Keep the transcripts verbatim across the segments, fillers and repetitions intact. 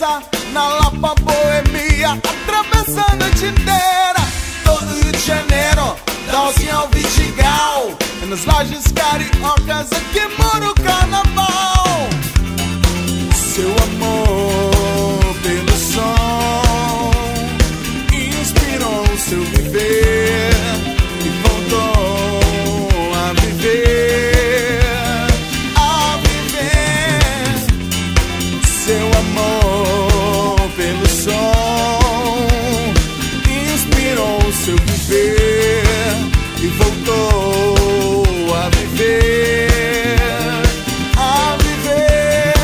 Teresa, na Lapa, Boemia, atravessa a noite inteira. Todo Rio de Janeiro, da Rocinha ao Vidigal, é nas lajes cariocas aqui mora o carnaval. Seu amor pelo som inspirou o seu viver e voltou a viver, a viver. Seu amor pelo som inspirou o seu viver e voltou a viver, a viver.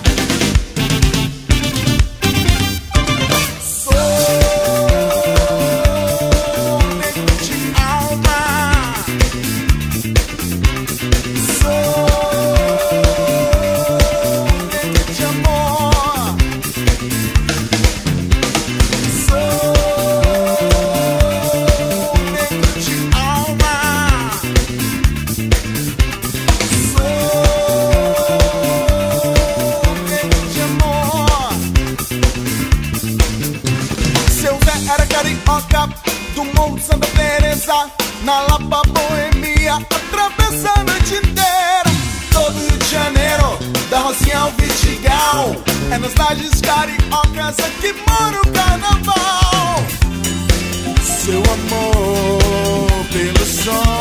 Sou negro de alma, sou negro de amor, sou negro de alma, sou negro de amor. Seu Zé era carioca, do Morro de Santa Teresa, na Lapa, Boemia, atravessa a noite inteira. Todo Rio de Janeiro, da Rocinha ao Vidigal, é nas lajes cariocas aqui mora o carnaval. Seu amor pelo som